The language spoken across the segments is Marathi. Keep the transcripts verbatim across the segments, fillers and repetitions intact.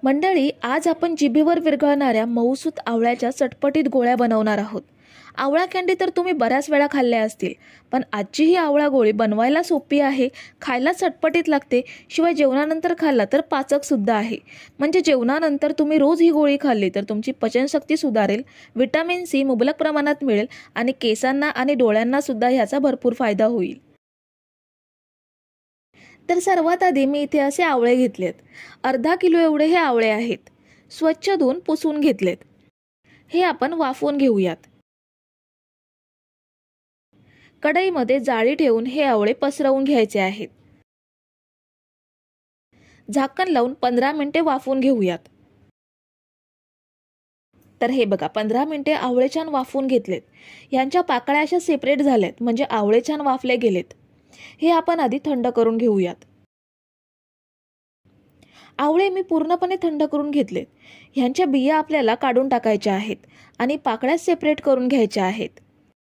मंडळी, आज आपण जिभेवर विरघळणाऱ्या मऊसूत आवळ्याच्या चटपटीत गोळ्या बनवणार आहोत। आवळा कँडी तर तुम्ही बऱ्याच वेळा खाल्ल्या असतील, पण आजची ही आवळा गोळी बनवायला सोपी आहे, खायला चटपटीत लागते, शिवाय जेवणानंतर खाल्ला तर पाचक सुद्धा आहे। म्हणजे जेवणानंतर तुम्ही रोज ही गोळी खाल्ली तर तुमची पचनशक्ती सुधारेल, विटामिन सी मुबलक प्रमाणात मिळेल आणि केसांना आणि डोळ्यांना सुद्धा ह्याचा भरपूर फायदा होईल। तर सर्वात आधी मी इथे असे आवळे घेतलेत। अर्धा किलो एवढे हे आवळे आहेत। स्वच्छ धुवून पुसून घेतलेत। हे आपण वाफवून घेऊयात। कढईमध्ये जाळी ठेवून हे आवळे पसरवून घ्यायचे आहेत। झाकण लावून पंधरा मिनिटे वाफवून घेऊयात। तर हे बघा, पंधरा मिनिटे आवळे छान वाफवून घेतलेत। यांच्या पाकळ्या अशा सेपरेट झाल्यात, म्हणजे आवळे छान वाफले गेलेत। हे आपण आधी थंड करून घेऊयात। आवळे मी पूर्णपणे थंड करून घेतलेत। ह्यांच्या बिया आपल्याला काढून टाकायच्या आहेत आणि पाकळ्या सेपरेट करून घ्यायच्या आहेत।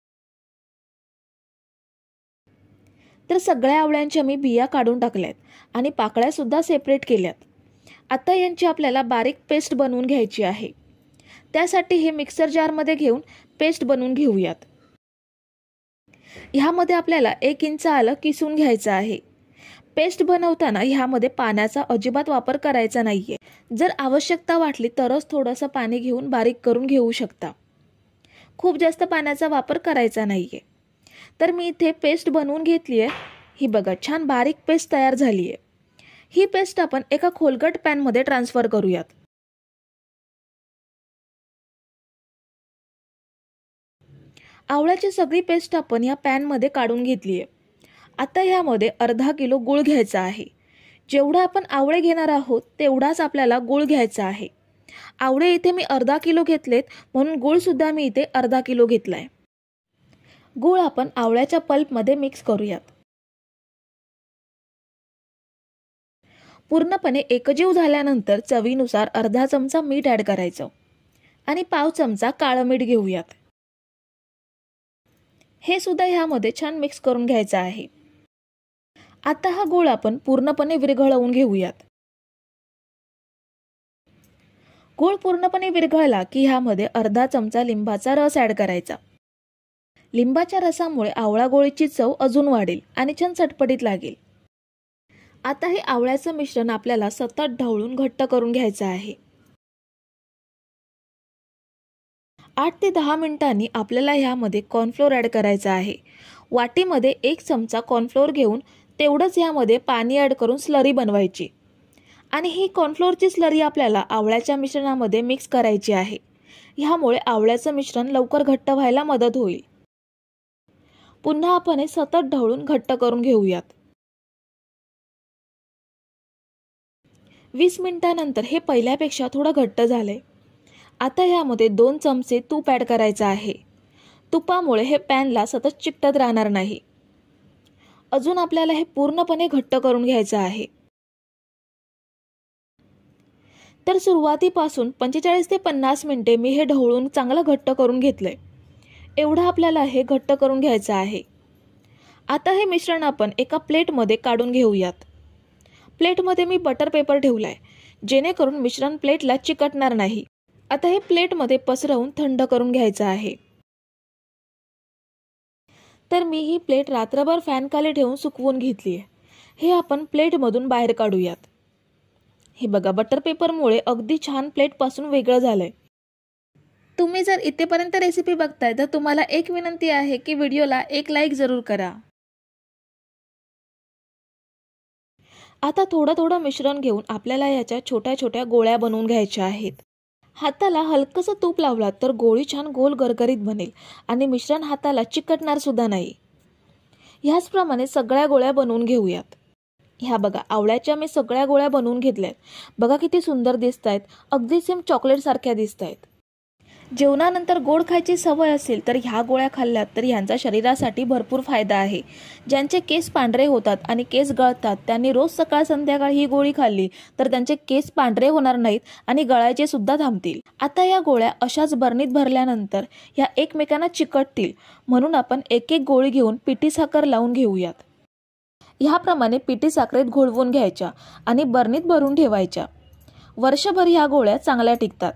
तर सगळ्या आवळ्यांच्या मी बिया काढून टाकल्यात आणि पाकळ्या सुद्धा सेपरेट केल्यात। आता यांची आपल्याला बारीक पेस्ट बनवून घ्यायची आहे। त्यासाठी हे मिक्सर जार मध्ये घेऊन पेस्ट बनवून घेऊयात। ह्यामध्ये आपल्याला एक इंच आलं किसून घ्यायचं आहे। पेस्ट बनवताना ह्यामध्ये पाण्याचा अजिबात वापर करायचा नाहीये। जर आवश्यकता वाटली तरच थोडंसं पाणी घेऊन बारीक करून घेऊ शकता। खूप जास्त पाण्याचा वापर करायचा नाहीये। तर मी इथे पेस्ट बनवून घेतली आहे। ही बघा, छान बारीक पेस्ट तयार झाली आहे। ही पेस्ट आपण एका खोलगट पॅन मध्ये ट्रान्सफर करूयात। आवळ्याची सगळी पेस्ट आपण या पॅन मध्ये काढून घेतली आहे। आता ह्यामध्ये अर्धा किलो गूळ घ्यायचा आहे। जेवढा आपण आवळे घेणार आहोत तेवढाच आपल्याला गूळ घ्यायचा आहे। आवळे इथे मी अर्धा किलो घेतलेत, म्हणून गूळ सुद्धा मी इथे अर्धा किलो घेतलाय। गूळ आपण आवळ्याच्या पल्प मध्ये मिक्स करूयात। पूर्णपणे एकजीव झाल्यानंतर चवीनुसार अर्धा चमचा मीठ ऍड करायचं आणि पाव चमचा काळं मीठ घेऊयात। हे सुद्धा ह्यामध्ये छान मिक्स करून घ्यायचं आहे। आता हा गूळ आपण पूर्णपणे विरघळवून घेऊयात। गूळ पूर्णपणे विरघळला की ह्यामध्ये अर्धा चमचा लिंबाचा रस ऍड करायचा। लिंबाच्या रसामुळे आवळा गोळीची चव अजून वाढेल आणि छान चटपटीत लागेल। आता हे आवळ्याचं मिश्रण आपल्याला सतत ढवळून घट्ट करून घ्यायचं आहे। आठ ते दहा मिनिटांनी आपल्याला ह्यामध्ये कॉर्नफ्लोअर ऍड करायचा आहे। वाटीमध्ये एक चमचा कॉर्नफ्लोअर घेऊन तेवढंच ह्यामध्ये पाणी ऍड करून स्लरी बनवायची आणि ही कॉर्नफ्लोअरची स्लरी आपल्याला आवळ्याच्या मिश्रणामध्ये मिक्स करायची आहे। ह्यामुळे आवळ्याचं मिश्रण लवकर घट्ट व्हायला मदत होईल। पुन्हा आपण हे सतत ढवळून घट्ट करून घेऊयात। वीस मिनिटांनंतर हे पहिल्यापेक्षा थोडं घट्ट झालंय। आता ह्यामध्ये दोन चमचे तूप ऍड करायचं आहे। तुपामुळे हे पॅनला सतत चिकटत राहणार नाही। अजून आपल्याला हे पूर्णपणे घट्ट करून घ्यायचं आहे। तर सुरुवातीपासून पंचेचाळीस ते पन्नास मिनिटे मी हे ढवळून चांगलं घट्ट करून घेतलंय। एवढं आपल्याला हे घट्ट करून घ्यायचं आहे। आता हे मिश्रण आपण एका प्लेट मध्ये काढून घेऊयात। प्लेट मध्ये मी बटर पेपर ठेवलाय, जेणेकरून मिश्रण प्लेटला चिकटणार नाही। आता हे प्लेट मध्ये पसरवून थंड करून घ्यायचं आहे। तर मी ही प्लेट रात्रभर फॅन खाली ठेवून सुकवून घेतली आहे। हे आपण प्लेट मधून बाहेर काढूयात। हे बघा, बटर पेपरमुळे अगदी छान प्लेट पासून वेगळं झालंय। तुम्ही जर इथेपर्यंत रेसिपी बघताय तर तुम्हाला एक विनंती आहे की व्हिडिओला एक लाईक जरूर करा। आता थोडं थोडं मिश्रण घेऊन आपल्याला याच्या छोट्या छोट्या गोळ्या बनवून घ्यायच्या आहेत। हाताला हलकसं तूप लावलात तर गोळी छान गोल गरगरीत बनेल आणि मिश्रण हाताला चिकटणार सुद्धा नाही। ह्याचप्रमाणे सगळ्या गोळ्या बनवून घेऊयात। ह्या बघा, आवळ्याच्या मी सगळ्या गोळ्या बनवून घेतल्यात। बघा किती सुंदर दिसतायत, अगदी सेम चॉकलेट सारख्या दिसतायत। जेवणानंतर गोड खायची सवय असेल तर ह्या गोळ्या खाल्ल्यात तर ह्यांचा शरीरासाठी भरपूर फायदा आहे। ज्यांचे केस पांढरे होतात आणि केस गळतात त्यांनी रोज सकाळ संध्याकाळ ही गोळी खाल्ली तर त्यांचे केस पांढरे होणार नाहीत आणि गळायचे सुद्धा थांबतील। आता या गोळ्या अशाच बरणीत भरल्यानंतर ह्या एकमेकांना चिकटतील, म्हणून आपण एक एक गोळी घेऊन पिठी साखर लावून घेऊयात। ह्याप्रमाणे पिठी साखरेत घोळवून घ्यायच्या आणि बरणीत भरून ठेवायच्या। वर्षभर ह्या गोळ्या चांगल्या टिकतात।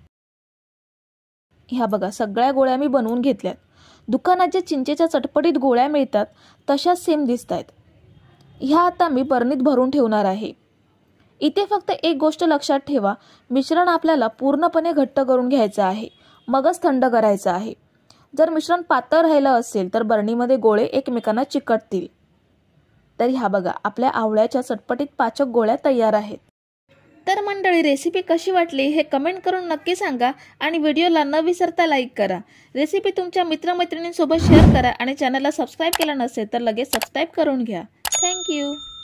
ह्या बघा सगळ्या गोळ्या मी बनवून घेतल्यात। दुकानात जे चिंचेच्या चटपटीत गोळ्या मिळतात तशाच सेम दिसतायत। ह्या आता मी बरणीत भरून ठेवणार आहे। इथे फक्त एक गोष्ट लक्षात ठेवा, मिश्रण आपल्याला पूर्णपणे घट्ट करून घ्यायचं आहे, मगच थंड करायचं आहे। जर मिश्रण पातळ राहिलं असेल तर बरणीमध्ये गोळे एकमेकांना चिकटतील। तर ह्या बघा आपल्या आवळ्याच्या चटपटीत पाचक गोळ्या तयार आहेत। तर मंडळी, रेसिपी कशी वाटली हे कमेंट करून नक्की सांगा आणि व्हिडिओला न विसरता लाईक करा। रेसिपी तुमच्या मित्रमैत्रिणींसोबत शेअर करा आणि चॅनलला सबस्क्राईब केलं नसेल तर लगेच सबस्क्राईब करून घ्या। थँक्यू।